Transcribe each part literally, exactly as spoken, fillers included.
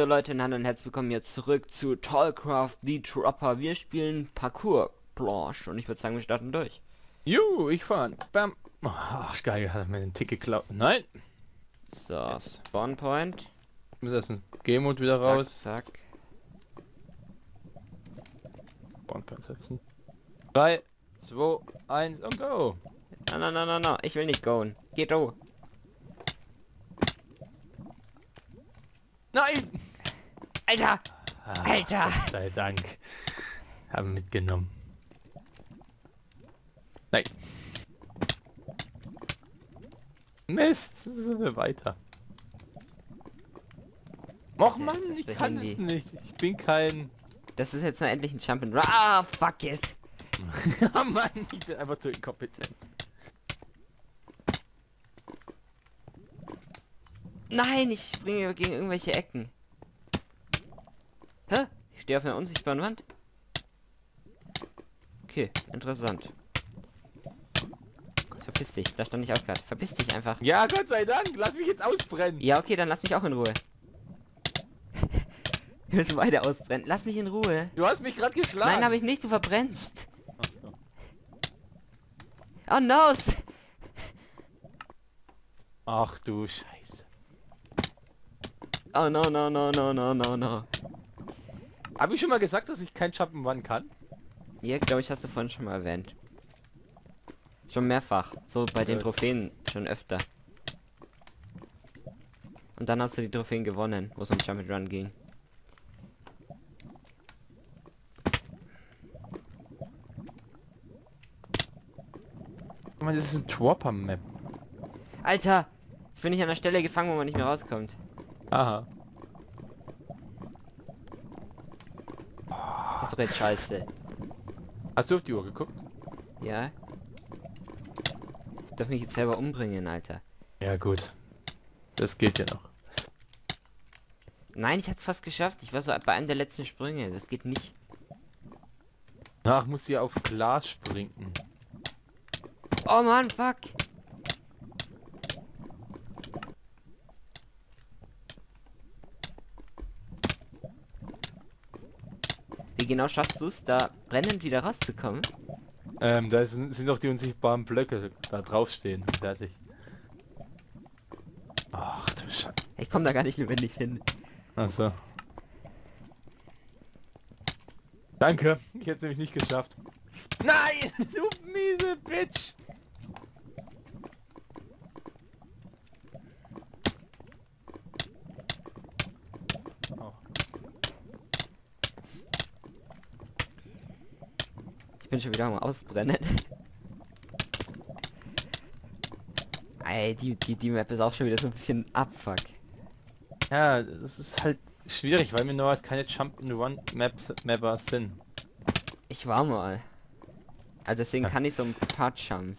Hallo Leute und hallo und herzlich willkommen jetzt zurück zu Tallcraft The Dropper. Wir spielen Parkour Planche und ich würde sagen, wir starten durch. Juhu, ich fahren. Bam. Ach, geil, hat mir den Tick geklaut. Nein. So, Jetzt. Spawn Point. Ich muss erst ein G-Mode wieder raus. Zack, zack. Spawnpoint setzen. drei, zwei, eins und go. Na, na, na, na, na, ich will nicht goen. Geht oh. Nein! Alter! Ah, Alter! Gott sei Dank. Haben mitgenommen. Nein. Mist, sind wir weiter. Och Mann, das ich ist kann Handy. es nicht. Ich bin kein... Das ist jetzt noch endlich ein Jump'n'Run. Ah, fuck it! Ah Mann, ich bin einfach zu inkompetent. Nein, ich springe gegen irgendwelche Ecken. Hä? Ich stehe auf einer unsichtbaren Wand. Okay, interessant. Verpiss dich, da stand ich auch gerade. Verpiss dich einfach. Ja, Gott sei Dank, lass mich jetzt ausbrennen. Ja, okay, dann lass mich auch in Ruhe. Wir müssen beide ausbrennen. Lass mich in Ruhe. Du hast mich gerade geschlagen. Nein, habe ich nicht, du verbrennst. Ach so. Oh no! Ach du Scheiße. Oh no, no, no, no, no, no, no. Habe ich schon mal gesagt, dass ich kein Jump'n'Run kann? Ja, glaube ich, hast du vorhin schon mal erwähnt. Schon mehrfach. So bei den Gut. Trophäen schon öfter. Und dann hast du die Trophäen gewonnen, wo es um Jump'n'Run ging. Das ist ein Dropper-Map. Alter! Jetzt bin ich an der Stelle gefangen, wo man nicht mehr rauskommt. Aha. Das ist doch jetzt scheiße. Hast du auf die Uhr geguckt? Ja? Ich darf mich jetzt selber umbringen, Alter. Ja gut. Das geht ja noch. Nein, ich hab's fast geschafft. Ich war so bei einem der letzten Sprünge. Das geht nicht. Ach, muss sie auf Glas springen. Oh Mann, fuck! Wie genau schaffst du es, da brennend wieder rauszukommen? Ähm, da sind, sind doch die unsichtbaren Blöcke da draufstehen. Fertig. Ach du Scheiße. Ich komme da gar nicht lebendig hin. Achso. Danke. Ich hätte es nämlich nicht geschafft. Nein! Du miese Bitch! Oh. Ich bin schon wieder am Ausbrennen. Ey, die, die, die Map ist auch schon wieder so ein bisschen abfuck. Ja, das ist halt schwierig, weil mir nur keine Jump'n'Run-Maps Mapper sind. Ich war mal. Also deswegen Ja. kann ich so ein paar Jumps.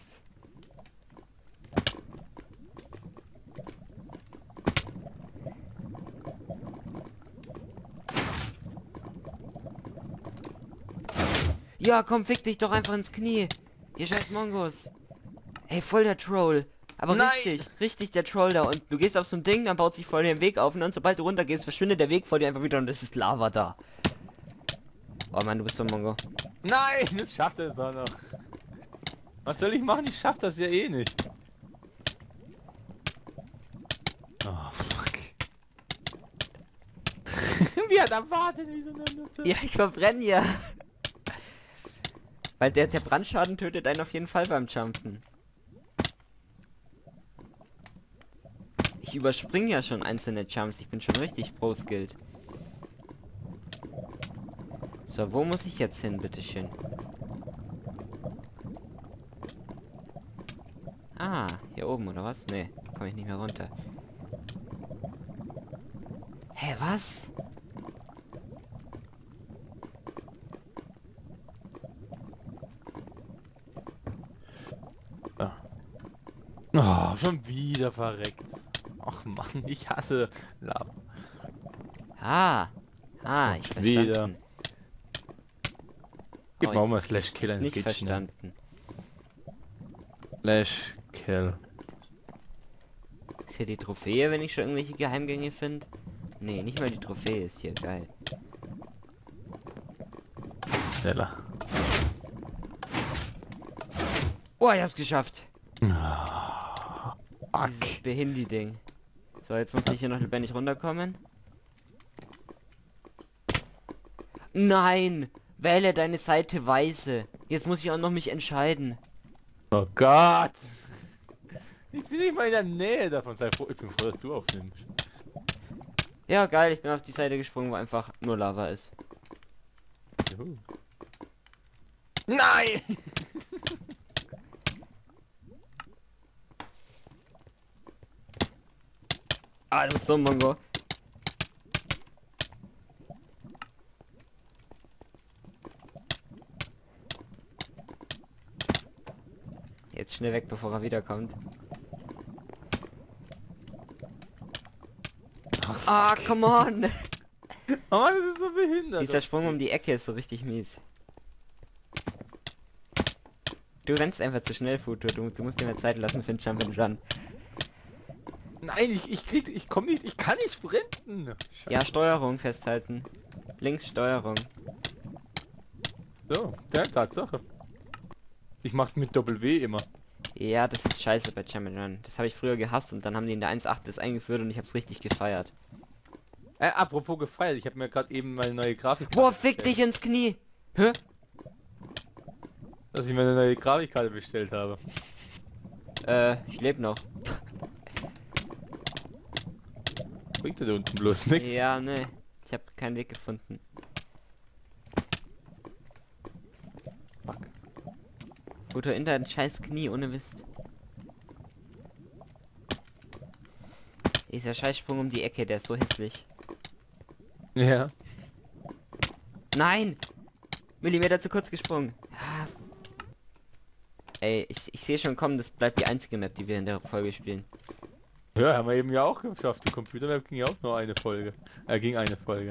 Ja, komm, fick dich doch einfach ins Knie. Ihr scheiß Mongos. Ey, voll der Troll. Aber Nein! richtig, richtig der Troll da. Und du gehst auf so ein Ding, dann baut sich voll den Weg auf. Und dann, sobald du runtergehst, verschwindet der Weg vor dir einfach wieder und es ist Lava da. Oh Mann, du bist so ein Mongo. Nein, das schafft er doch noch. Was soll ich machen? Ich schaff das ja eh nicht. Oh, fuck. Wie hat erwartet, wie so eine Nutte. Ja, ich verbrenne ja. Weil der, der Brandschaden tötet einen auf jeden Fall beim Jumpen. Ich überspringe ja schon einzelne Jumps. Ich bin schon richtig pro-skilled. So, wo muss ich jetzt hin, bitteschön? Ah, hier oben, oder was? Nee, komme ich nicht mehr runter. Hä, was? Oh, schon wieder verreckt. Ach Mann, ich hasse Lava. Ah, ah, ich Wieder. verstanden. Gib Oh, mir auch ich- mal Slash Kill, es Nicht geht schnell. verstanden. Slash Kill. Ist hier die Trophäe, wenn ich schon irgendwelche Geheimgänge finde? Nee, nicht mal die Trophäe ist hier geil. Schneller. Oh, ich hab's geschafft. Ah, fuck. Dieses Behindi-Ding. So, jetzt muss ich hier noch lebendig runterkommen. Nein! Wähle deine Seite weiße. Jetzt muss ich auch noch mich entscheiden. Oh Gott! Ich bin nicht mal in der Nähe davon. Sei froh, ich bin froh, dass du aufnimmst. Ja, geil, ich bin auf die Seite gesprungen, wo einfach nur Lava ist. Juhu. Nein! Ah, du bist so ein Mongo. Jetzt schnell weg, bevor er wiederkommt. Ah, come on! Oh Mann, das ist so behindert. Dieser Sprung um die Ecke ist so richtig mies. Du rennst einfach zu schnell, Futo. Du, du musst dir mehr Zeit lassen für den Jump and Run. Nein, ich, ich krieg, ich komm nicht, ich kann nicht sprinten. Scheiße. Ja, Steuerung festhalten. Links Steuerung. So, ja, Tatsache. Ich mach's mit Doppel-W immer. Ja, das ist scheiße bei Jump and Run. Das habe ich früher gehasst und dann haben die in der eins Punkt acht das eingeführt und ich hab's richtig gefeiert. Äh, apropos gefeiert, ich habe mir gerade eben meine neue Grafik. Boah, fick dich ins Knie! Hä? Dass ich mir eine neue Grafikkarte bestellt habe. Äh, ich lebe noch. Bringt da unten bloß nichts. Ja, ne. Ich habe keinen Weg gefunden. Fuck. Futo, in dein scheiß Knie, ohne Mist. Dieser Scheißsprung um die Ecke, der ist so hässlich. Ja. Nein! Millimeter zu kurz gesprungen. Ah, ey, ich, ich sehe schon kommen, das bleibt die einzige Map, die wir in der Folge spielen. Ja, haben wir eben ja auch geschafft. Die Computermap ging ja auch nur eine Folge. Er äh, ging eine Folge.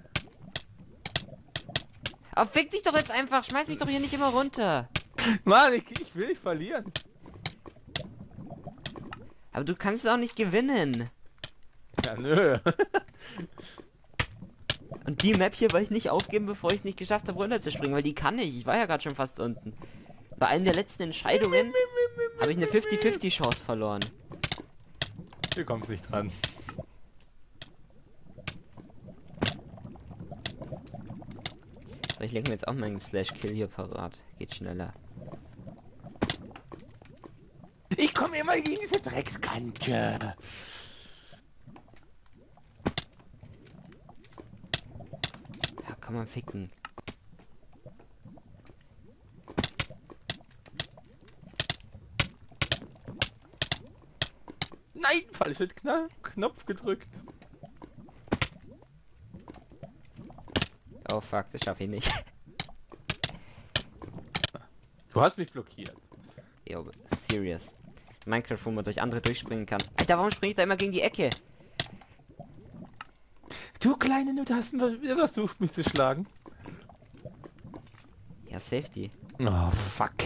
Aber fick dich doch jetzt einfach, schmeiß mich doch hier nicht immer runter. Mann, ich, ich will nicht verlieren. Aber du kannst auch nicht gewinnen. Ja, nö. Und die Map hier wollte ich nicht aufgeben, bevor ich es nicht geschafft habe, runterzuspringen, weil die kann ich. Ich war ja gerade schon fast unten. Bei einer der letzten Entscheidungen habe ich eine fünfzig fünfzig Chance verloren. Du kommst nicht dran. So, ich lege mir jetzt auch meinen Slash-Kill hier parat. Geht schneller. Ich komme immer gegen diese Dreckskante. Ja, kann man ficken. Nein, falscher Knall Knopf gedrückt. Oh fuck, das schaffe ich nicht. Du hast mich blockiert. Jo, serious. Minecraft, wo man durch andere durchspringen kann. Alter, warum springe ich da immer gegen die Ecke? Du kleine Nutte, hast du wieder versucht, mich zu schlagen? Ja, Safety. Oh, fuck.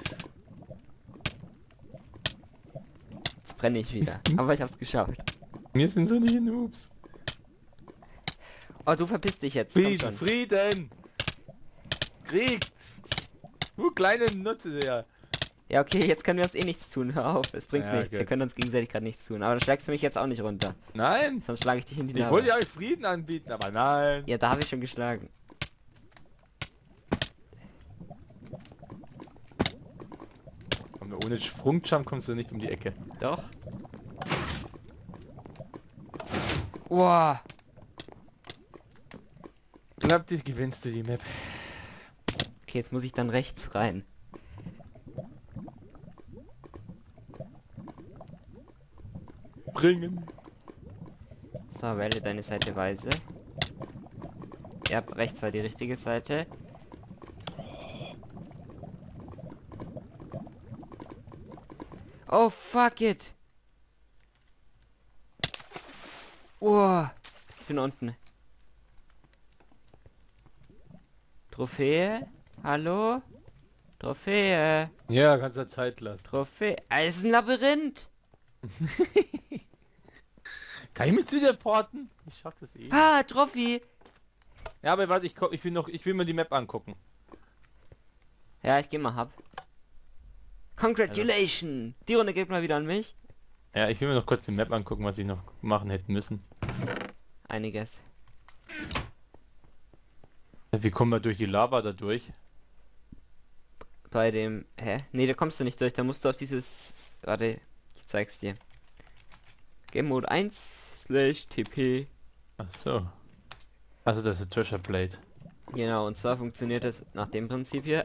Jetzt brenne ich wieder. Aber ich hab's geschafft. Wir sind so die Noobs. Oh, du verpisst dich jetzt. Komm Frieden, schon. Frieden! Krieg! Du kleine Nutte, ja. Ja, okay, jetzt können wir uns eh nichts tun. Hör auf, es bringt Ja, nichts. okay. Wir können uns gegenseitig gerade nichts tun. Aber dann schlägst du mich jetzt auch nicht runter. Nein! Sonst schlage ich dich in die Ich Nase. wollte ja euch Frieden anbieten, aber nein! Ja, da habe ich schon geschlagen. Aber ohne Sprungjump kommst du nicht um die Ecke. Doch. Wow. Glaubt ihr, gewinnst du die Map? Okay, jetzt muss ich dann rechts rein. Bringen! So, wähle deine Seite weise. Ja, rechts war die richtige Seite. Oh, fuck it. Oh, ich bin unten. Trophäe? Hallo? Trophäe? Ja, kannst du Zeit lassen. Trophäe? Ah, es ist ein Labyrinth. Kann ich mich zu dir porten? Ich schaff das eh. Ah, Trophy! Ja, aber warte, ich, ko- ich will noch, ich will mir die Map angucken. Ja, ich geh mal hab. Congratulations! Die Runde geht mal wieder an mich. Ja, ich will mir noch kurz die Map angucken, was ich noch machen hätte müssen. Einiges. Ja, wie kommen wir durch die Lava da durch? Bei dem... Hä? Nee, da kommst du nicht durch. Da musst du auf dieses... Warte, ich zeig's dir. Game Mode eins slash T P. Ach so. Also das ist Treasure Plate. Genau, und zwar funktioniert das nach dem Prinzip hier.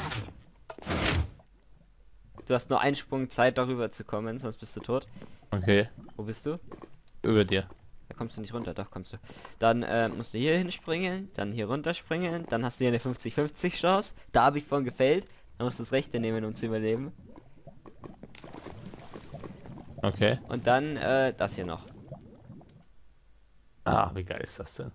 Du hast nur einen Sprung Zeit darüber zu kommen, sonst bist du tot. Okay. Wo bist du? Über dir. Da kommst du nicht runter, doch kommst du. Dann äh, musst du hier hinspringen, dann hier runter springen, dann hast du hier eine fünfzig fünfzig Chance. Da habe ich vorhin gefällt. Dann musst du das rechte nehmen, um zu überleben. Okay. Und dann äh, das hier noch. Ah, wie geil ist das denn?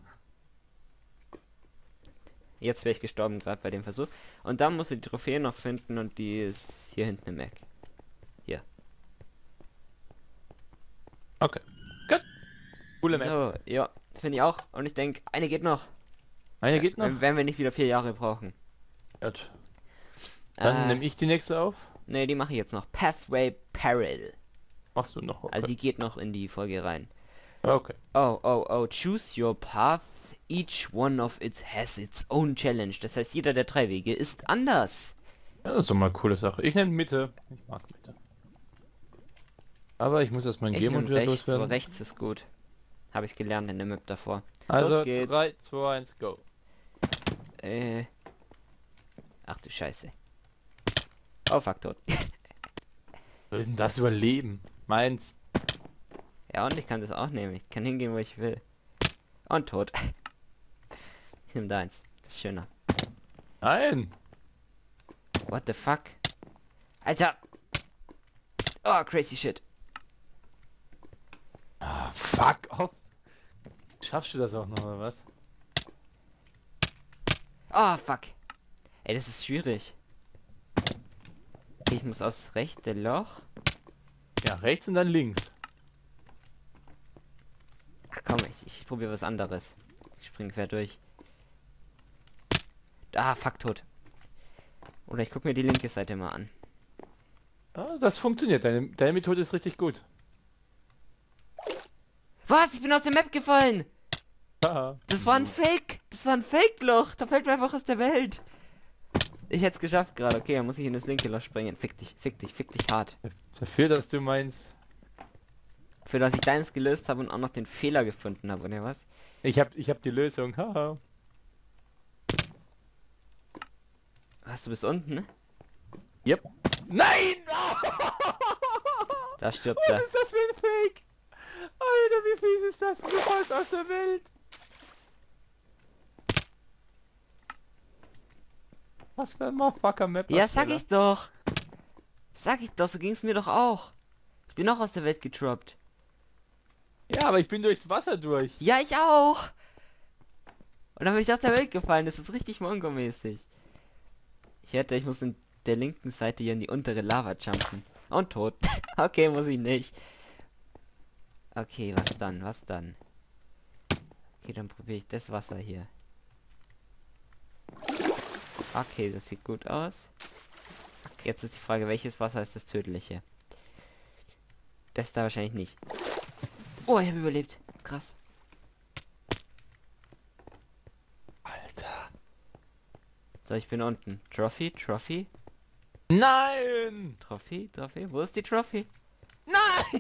Jetzt wäre ich gestorben gerade bei dem Versuch. Und dann musst du die Trophäe noch finden und die ist hier hinten im Eck. Hier. Okay. Gut. Coole Map. So, ja, finde ich auch. Und ich denke, eine geht noch. Eine geht noch? Wenn, wenn wir nicht wieder vier Jahre brauchen. Gut. Dann Äh, nehme ich die nächste auf. Ne, die mache ich jetzt noch. Pathway Peril. Machst du noch? Okay. Also die geht noch in die Folge rein. Okay. Oh, oh, oh. Choose your path. Each one of it has its own challenge. Das heißt, jeder der drei Wege ist anders. Ja, das ist doch mal eine coole Sache. Ich nehme Mitte. Ich mag Mitte. Aber ich muss erst mein Ich Game nehm und wieder rechts, aber loswerden. rechts ist gut. Habe ich gelernt in der Map davor. Also Los geht's. drei, zwei, eins, go. Äh. Ach du Scheiße. Oh fuck, tot. Soll ich denn das überleben? Meins. Ja, und ich kann das auch nehmen. Ich kann hingehen, wo ich will. Und tot. Ich nehme deins. Das ist schöner. Nein. What the fuck? Alter! Oh, crazy shit. Ah, fuck off. Schaffst du das auch noch, oder was? Oh, fuck. Ey, das ist schwierig. Okay, ich muss aufs rechte Loch. Ja, rechts und dann links. Ach komm, ich, ich probiere was anderes. Ich spring quer durch. Ah, fuck, tot. Oder ich gucke mir die linke Seite mal an. Ah, das funktioniert. Deine, deine Methode ist richtig gut. Was? Ich bin aus der Map gefallen! Haha. Das war ein Fake! Das war ein Fake-Loch! Da fällt mir einfach aus der Welt! Ich hätte es geschafft gerade. Okay, dann muss ich in das linke Loch springen. Fick dich, fick dich, fick dich hart. Dafür, dass du meinst... Für dass ich deins gelöst habe und auch noch den Fehler gefunden habe, oder was? Ich hab, ich hab die Lösung. Haha. Was, du bist unten, ne? Yep. Nein! Da stirbt Was er. ist das für ein Fake? Alter, wie fies ist das? Du fällst aus der Welt. Was für ein Motherfucker Map. Ja, sag ich doch! Sag ich doch, so ging es mir doch auch. Ich bin auch aus der Welt getroppt. Ja, aber ich bin durchs Wasser durch. Ja, ich auch! Und dann bin ich aus der Welt gefallen. Das ist richtig mongo-mäßig. Ich hätte, ich muss in der linken Seite hier in die untere Lava jumpen. Und tot. Okay, muss ich nicht. Okay, was dann? Was dann? Okay, dann probiere ich das Wasser hier. Okay, das sieht gut aus. Jetzt ist die Frage, welches Wasser ist das tödliche? Das da wahrscheinlich nicht. Oh, ich habe überlebt. Krass. Alter. So, ich bin unten. Trophy, Trophy, Nein! Trophy, Trophy. Wo ist die Trophy? Nein!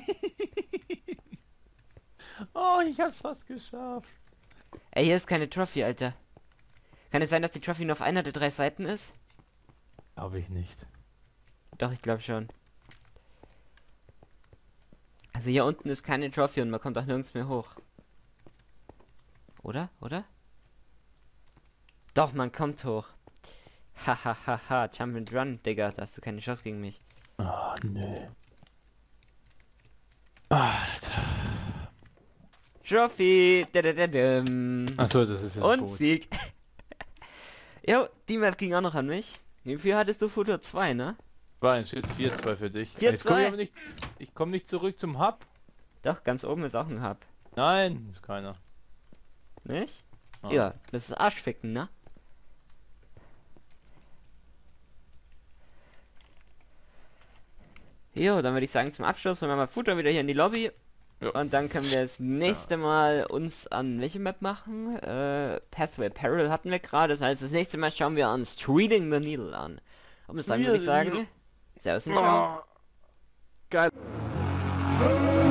Oh, ich hab's fast geschafft. Ey, hier ist keine Trophy, Alter. Kann es sein, dass die Trophy nur auf einer der drei Seiten ist? Glaube ich nicht. Doch, ich glaube schon. Also hier unten ist keine Trophy und man kommt auch nirgends mehr hoch. Oder? Oder? Doch, man kommt hoch. Hahaha, Jump and Run, Digga. Da hast du keine Chance gegen mich. Oh, nö. Alter. Trophy! Dadadadam. Achso, das ist ja Und gut. Sieg. Jo, die Map ging auch noch an mich. Wie viel hattest du? Futur zwei, ne? War ein Schild vier zwei für dich. vier Jetzt komm ich zwei. aber nicht. Ich komme nicht zurück zum Hub. Doch, ganz oben ist auch ein Hub. Nein, ist keiner. Nicht? Ah. Ja, das ist Arschficken, ne? Jo, dann würde ich sagen, zum Abschluss holen wir mal Futter wieder hier in die Lobby. Ja. Und dann können wir das nächste Mal uns an welche Map machen? Äh, Pathway Peril hatten wir gerade. Das heißt, das nächste Mal schauen wir uns Treating the Needle an. Und bis dann würde ich sagen, Servus und ciao. Geil.